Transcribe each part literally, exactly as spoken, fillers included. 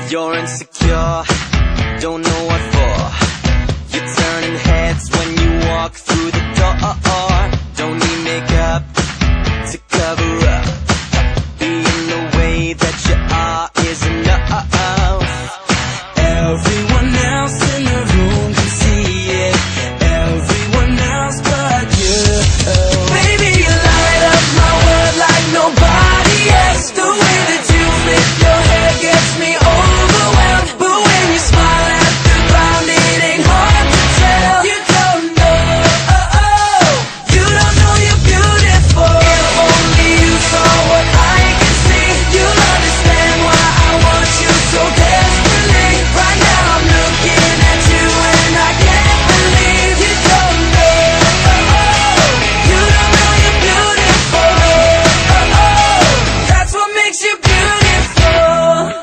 You're insecure, don't know what for. You're turning heads when you walk through the door. Don't need makeup to cover up. Being the way that you are is enough. Everyone else in the room can see it, everyone else but you. Baby, you light up my world like nobody else. The way that you flip your hair gets me overwhelmed. But when you smile at the ground, it ain't hard to tell. You don't know, oh, oh, you don't know you're beautiful. If only you saw what I can see, you'll understand why I want you so desperately. Right now I'm looking at you and I can't believe you don't know, oh, oh, you don't know you're beautiful, oh, oh, that's what makes you beautiful.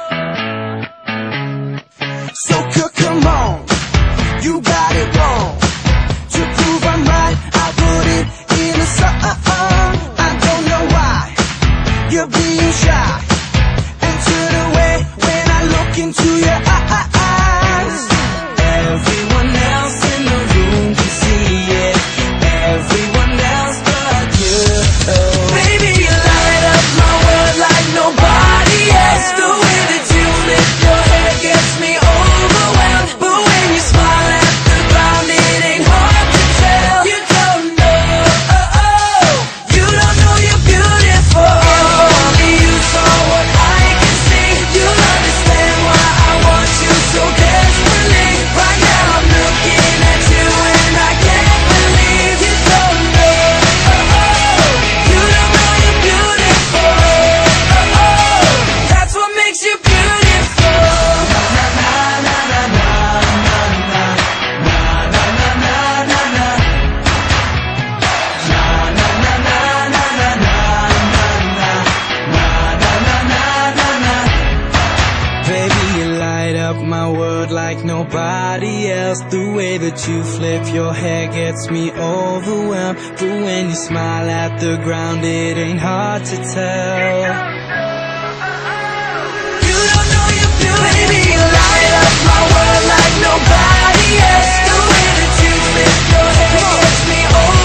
So come on, you got it wrong. To prove I'm right, I put it in a song. I don't know why you're being shy and turn away when I look into your eyes. Everyone else in the room can see it, everyone else but you. Baby, you light up my world like nobody else. The way that you flip your hair gets me overwhelmed. But when you smile at the ground, it ain't hard to tell. You don't know, oh, oh, you don't know you're beautiful. If only you saw what I can see, you'll understand why I want you so desperately. Right now I'm looking at you and I can't believe you don't know, oh, oh, you don't know you're beautiful, oh, oh, that's what makes you beautiful. Baby, you light up my world like nobody else. The way that you flip your hair gets me overwhelmed. But when you smile at the ground, it ain't hard to tell. You don't know you're beautiful. Baby, you light up my world like nobody else. The way that you flip your hair gets me overwhelmed.